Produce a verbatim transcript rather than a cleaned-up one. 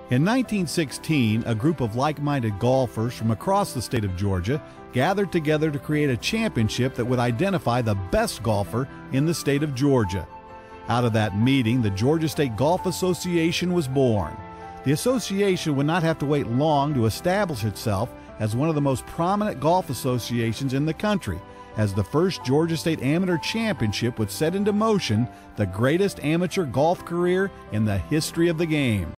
In nineteen sixteen, a group of like-minded golfers from across the state of Georgia gathered together to create a championship that would identify the best golfer in the state of Georgia. Out of that meeting, the Georgia State Golf Association was born. The association would not have to wait long to establish itself as one of the most prominent golf associations in the country, as the first Georgia State Amateur Championship would set into motion the greatest amateur golf career in the history of the game.